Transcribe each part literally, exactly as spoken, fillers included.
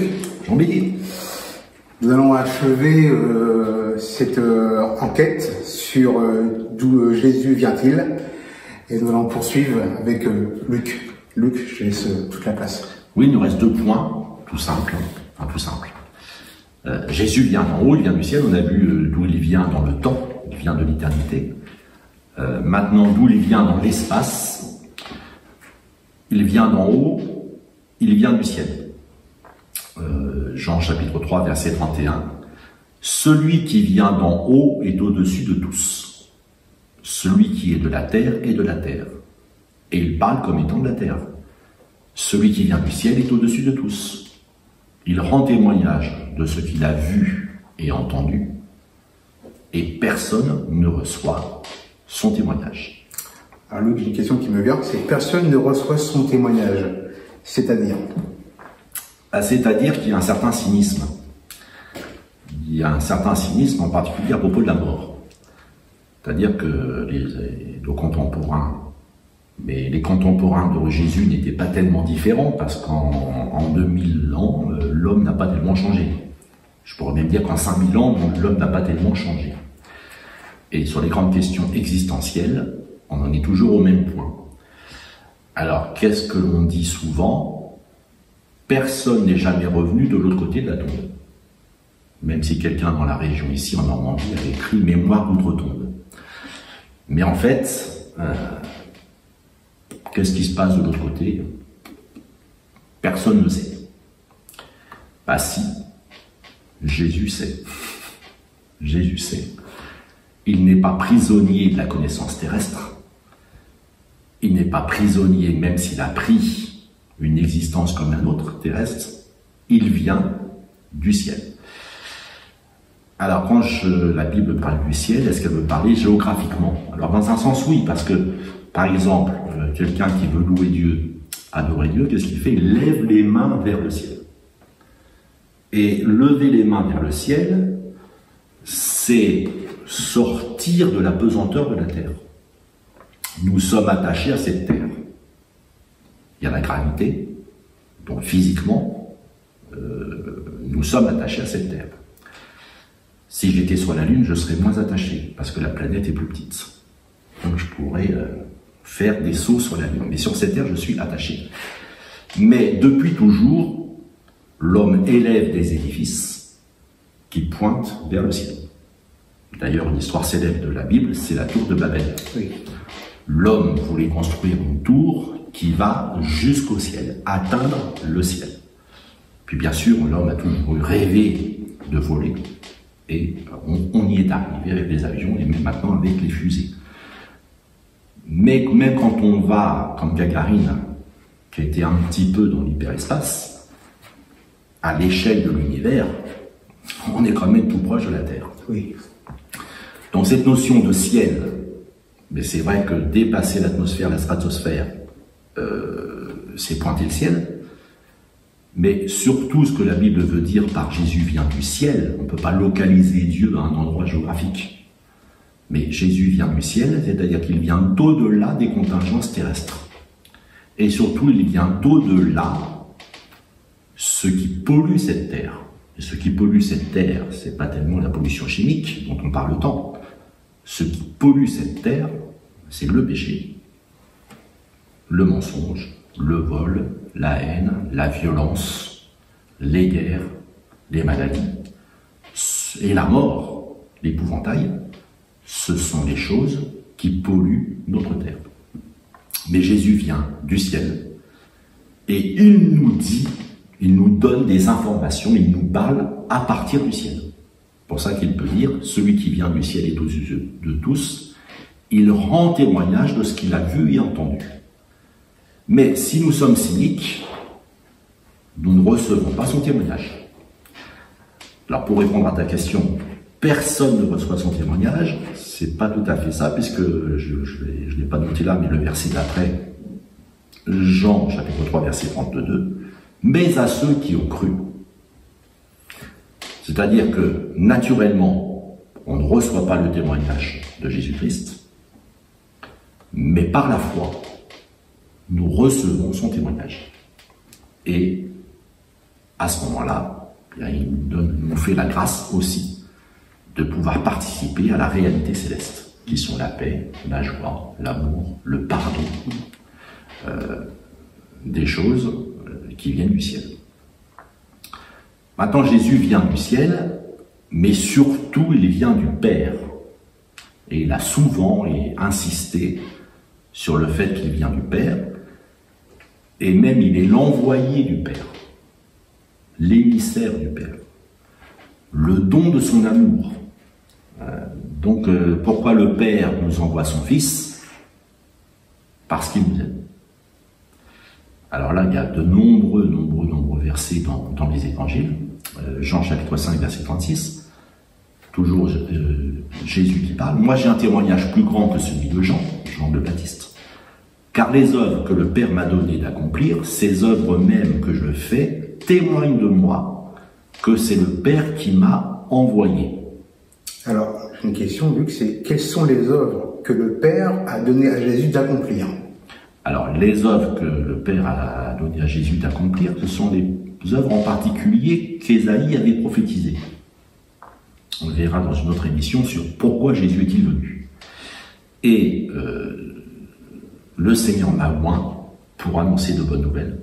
Jean-Bélier. Nous allons achever euh, cette euh, enquête sur euh, d'où euh, Jésus vient-il, et nous allons poursuivre avec euh, Luc. Luc, je laisse euh, toute la place. Oui, il nous reste deux points, tout simple, enfin tout simple. Euh, Jésus vient d'en haut, il vient du ciel, on a vu euh, d'où il vient dans le temps, il vient de l'éternité. Euh, maintenant, d'où il vient dans l'espace, il vient d'en haut, il vient du ciel. Euh, Jean chapitre trois, verset trente et un. Celui qui vient d'en haut est au-dessus de tous. Celui qui est de la terre est de la terre. Et il parle comme étant de la terre. Celui qui vient du ciel est au-dessus de tous. Il rend témoignage de ce qu'il a vu et entendu, et personne ne reçoit son témoignage. Alors Luc, j'ai une question qui me vient, c'est personne ne reçoit son témoignage, c'est-à-dire ah, C'est-à-dire qu'il y a un certain cynisme. Il y a un certain cynisme en particulier à propos de la mort. C'est-à-dire que les, les contemporains, mais les contemporains de Jésus n'étaient pas tellement différents, parce qu'en en deux mille ans, euh, l'homme n'a pas tellement changé. Je pourrais même dire qu'en cinq mille ans, l'homme n'a pas tellement changé. Et sur les grandes questions existentielles, on en est toujours au même point. Alors, qu'est-ce que l'on dit souvent? Personne n'est jamais revenu de l'autre côté de la tombe. Même si quelqu'un dans la région ici, en Normandie, avait écrit « Mémoire d'outre-tombe ». Mais en fait, euh, qu'est-ce qui se passe de l'autre côté? Personne ne sait. Bah si, Jésus sait. Jésus sait. Il n'est pas prisonnier de la connaissance terrestre. Il n'est pas prisonnier, même s'il a pris une existence comme un autre terrestre. Il vient du ciel. Alors quand je, la Bible parle du ciel, est-ce qu'elle veut parler géographiquement? Alors dans un sens oui, parce que par exemple, euh, quelqu'un qui veut louer Dieu, adorer Dieu, qu'est-ce qu'il fait? Il lève les mains vers le ciel. Et lever les mains vers le ciel, c'est sortir de la pesanteur de la terre. Nous sommes attachés à cette terre. Il y a la gravité, donc physiquement, euh, nous sommes attachés à cette terre. Si j'étais sur la Lune, je serais moins attaché, parce que la planète est plus petite. Donc je pourrais euh, faire des sauts sur la Lune. Mais sur cette terre, je suis attaché. Mais depuis toujours, l'homme élève des édifices qui pointent vers le ciel. D'ailleurs, une histoire célèbre de la Bible, c'est la tour de Babel. Oui. L'homme voulait construire une tour qui va jusqu'au ciel, atteindre le ciel. Puis bien sûr, l'homme a toujours rêvé de voler. Et on, on y est arrivé avec les avions et même maintenant avec les fusées. Mais même quand on va, comme Gagarine, qui a été un petit peu dans l'hyperespace, à l'échelle de l'univers, on est quand même tout proche de la Terre. Oui. Donc cette notion de ciel, mais c'est vrai que dépasser l'atmosphère, la stratosphère, euh, c'est pointer le ciel. Mais surtout, ce que la Bible veut dire par Jésus vient du ciel, on ne peut pas localiser Dieu à un endroit géographique. Mais Jésus vient du ciel, c'est-à-dire qu'il vient d'au-delà des contingences terrestres. Et surtout, il vient d'au-delà ce qui pollue cette terre. Et ce qui pollue cette terre, ce n'est pas tellement la pollution chimique dont on parle tant. Ce qui pollue cette terre, c'est le péché, le mensonge, le vol, la haine, la violence, les guerres, les maladies et la mort, l'épouvantail. Ce sont les choses qui polluent notre terre. Mais Jésus vient du ciel et il nous dit, il nous donne des informations, il nous parle à partir du ciel. C'est pour ça qu'il peut dire, celui qui vient du ciel est aux yeux de tous, il rend témoignage de ce qu'il a vu et entendu. Mais si nous sommes cyniques, nous ne recevons pas son témoignage. Alors pour répondre à ta question, personne ne reçoit son témoignage, c'est pas tout à fait ça, puisque je ne l'ai pas noté là, mais le verset d'après, Jean chapitre trois, verset trente-deux, mais à ceux qui ont cru. C'est-à-dire que naturellement, on ne reçoit pas le témoignage de Jésus-Christ, mais par la foi, nous recevons son témoignage. Et à ce moment-là, il nous, donne, nous fait la grâce aussi de pouvoir participer à la réalité céleste, qui sont la paix, la joie, l'amour, le pardon, euh, des choses qui viennent du ciel. Maintenant, Jésus vient du ciel, mais surtout, il vient du Père. Et il a souvent et insisté sur le fait qu'il vient du Père, et même il est l'envoyé du Père, l'émissaire du Père, le don de son amour. Euh, donc, euh, pourquoi le Père nous envoie son Fils? Parce qu'il nous aime. Alors là, il y a de nombreux, nombreux, nombreux versets dans, dans les évangiles. Euh, Jean chapitre cinq, verset trente-six. Toujours euh, Jésus qui parle. Moi, j'ai un témoignage plus grand que celui de Jean, Jean le Baptiste. Car les œuvres que le Père m'a donné d'accomplir, ces œuvres mêmes que je fais, témoignent de moi que c'est le Père qui m'a envoyé. Alors, une question, Luc, c'est quelles sont les œuvres que le Père a donné à Jésus d'accomplir? Alors, les œuvres que le Père a donné à Jésus d'accomplir, ce sont les œuvres en particulier qu'Ésaïe avait prophétisées. On le verra dans une autre émission sur pourquoi Jésus est-il venu. Et euh, le Seigneur m'a oint pour annoncer de bonnes nouvelles,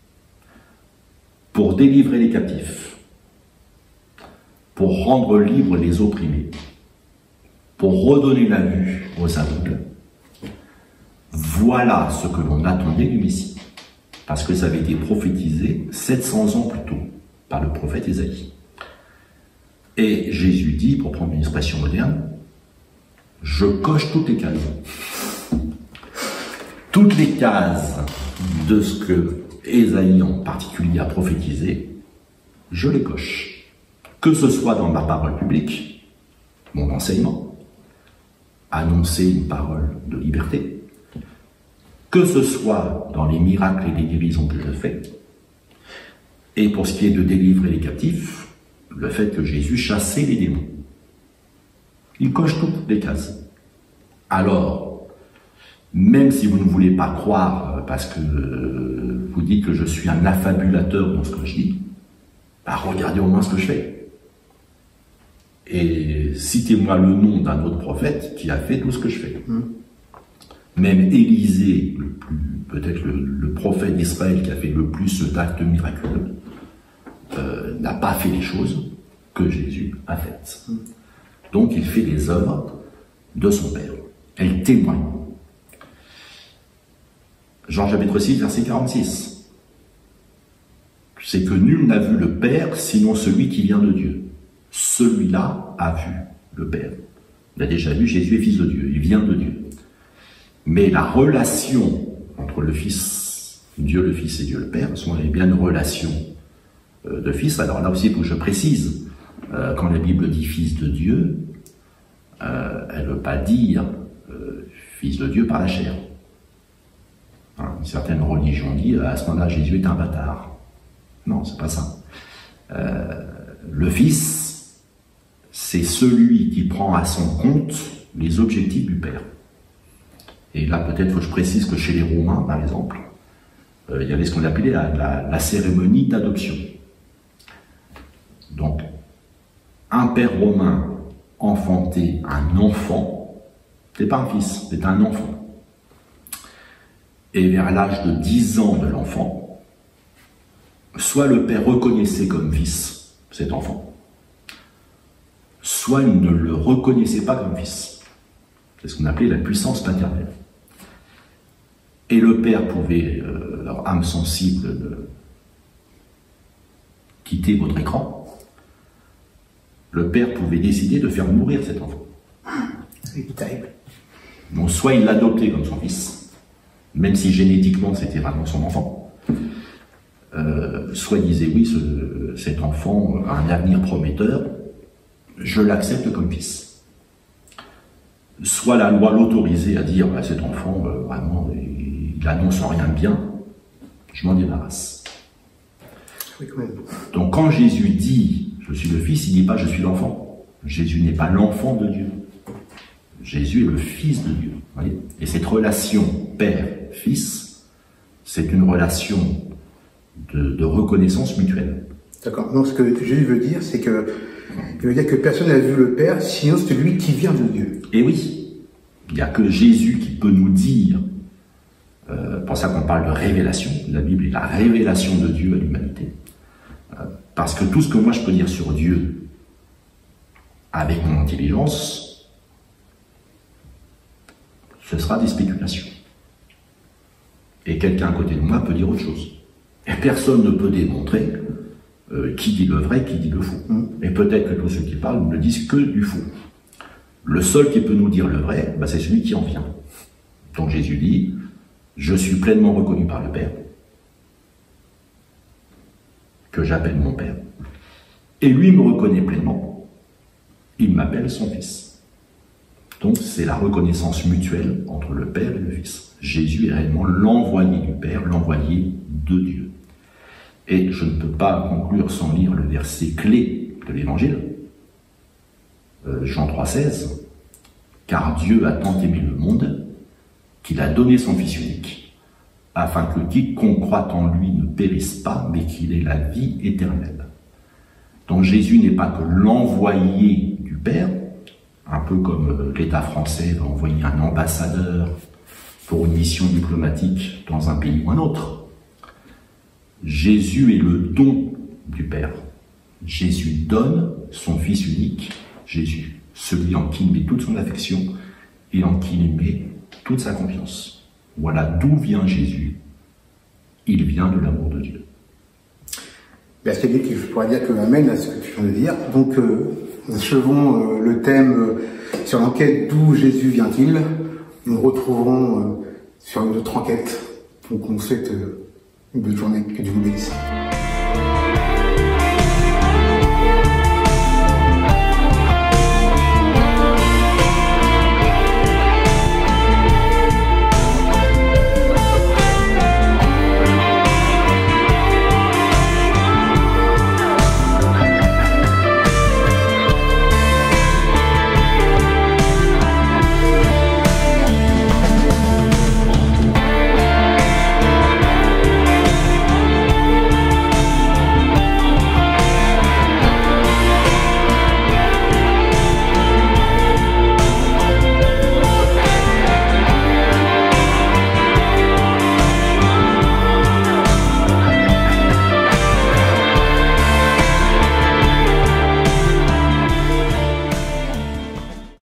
pour délivrer les captifs, pour rendre libres les opprimés, pour redonner la vue aux aveugles. Voilà ce que l'on attendait du Messie, parce que ça avait été prophétisé sept cents ans plus tôt par le prophète Ésaïe. Et Jésus dit, pour prendre une expression moderne, je coche toutes les cases. Toutes les cases de ce que Ésaïe en particulier a prophétisé, je les coche. Que ce soit dans ma parole publique, mon enseignement, annoncer une parole de liberté, que ce soit dans les miracles et les guérisons que je fais, et pour ce qui est de délivrer les captifs, le fait que Jésus chassait les démons. Il coche toutes les cases. Alors, même si vous ne voulez pas croire, parce que euh, vous dites que je suis un affabulateur dans ce que je dis, bah regardez au moins ce que je fais. Et citez-moi le nom d'un autre prophète qui a fait tout ce que je fais. Mmh. Même Élisée, peut-être le, le prophète d'Israël qui a fait le plus d'actes miraculeux, euh, n'a pas fait les choses que Jésus a faites. Mmh. Donc il fait les œuvres de son Père. Elle témoigne. Jean chapitre six, verset quarante-six. C'est que nul n'a vu le Père sinon celui qui vient de Dieu. Celui-là a vu le Père. Il a déjà vu, Jésus est fils de Dieu, il vient de Dieu. Mais la relation entre le Fils, Dieu le Fils et Dieu le Père, est bien une relation de Fils. Alors là aussi, il faut que je précise, euh, quand la Bible dit Fils de Dieu, euh, elle ne veut pas dire euh, Fils de Dieu par la chair. Hein, une certaine religion dit, à ce moment-là, Jésus est un bâtard. Non, c'est pas ça. Euh, le Fils, c'est celui qui prend à son compte les objectifs du Père. Et là, peut-être que je précise que chez les Romains, par exemple, euh, il y avait ce qu'on appelait la, la, la cérémonie d'adoption. Donc, un père romain enfantait un enfant, c'est pas un fils, c'est un enfant. Et vers l'âge de dix ans de l'enfant, soit le père reconnaissait comme fils cet enfant, soit il ne le reconnaissait pas comme fils. C'est ce qu'on appelait la puissance paternelle. Et le père pouvait, euh, leur âme sensible, de quitter votre écran. Le père pouvait décider de faire mourir cet enfant. C'est terrible. Donc soit il l'adoptait comme son fils, même si génétiquement c'était vraiment son enfant, euh, soit il disait oui, ce, cet enfant a un avenir prometteur, je l'accepte comme fils. Soit la loi l'autorisait à dire bah, cet enfant, euh, vraiment, il annonce en rien de bien, je m'en débarrasse. Oui, quand même. Donc quand Jésus dit je suis le Fils, il ne dit pas je suis l'enfant. Jésus n'est pas l'enfant de Dieu. Jésus est le Fils de Dieu. Voyez, et cette relation Père-Fils, c'est une relation de, de reconnaissance mutuelle. D'accord. Donc ce que Jésus veut dire, c'est que il veut dire que personne n'a vu le Père, sinon c'est lui qui vient de Dieu. Et oui, il n'y a que Jésus qui peut nous dire, euh, pour ça qu'on parle de révélation, la Bible est la révélation de Dieu à l'humanité. Euh, parce que tout ce que moi je peux dire sur Dieu, avec mon intelligence, ce sera des spéculations. Et quelqu'un à côté de moi peut dire autre chose. Et personne ne peut démontrer euh, qui dit le vrai, qui dit le faux. Mm. Et peut-être que tous ceux qui parlent ne disent que du faux. Le seul qui peut nous dire le vrai, bah, c'est celui qui en vient. Donc Jésus dit, je suis pleinement reconnu par le Père, que j'appelle mon Père. Et lui me reconnaît pleinement, il m'appelle son Fils. Donc c'est la reconnaissance mutuelle entre le Père et le Fils. Jésus est réellement l'envoyé du Père, l'envoyé de Dieu. Et je ne peux pas conclure sans lire le verset clé de l'Évangile, euh, Jean trois seize, « Car Dieu a tant aimé le monde, qu'il a donné son Fils unique, afin que quiconque croit en lui ne périsse pas, mais qu'il ait la vie éternelle. » Donc Jésus n'est pas que l'envoyé du Père, un peu comme l'État français va envoyer un ambassadeur pour une mission diplomatique dans un pays ou un autre. Jésus est le don du Père. Jésus donne son Fils unique, Jésus, celui en qui il met toute son affection et en qui il met toute sa confiance. Voilà d'où vient Jésus. Il vient de l'amour de Dieu. Ben, c'est bien que je pourrais dire que Amen à ce que tu viens de dire. Donc, euh, nous achevons euh, le thème euh, sur l'enquête d'où Jésus vient-il. Nous retrouverons euh, sur une autre enquête. Donc, on souhaite euh, une bonne journée. Que Dieu vous bénisse.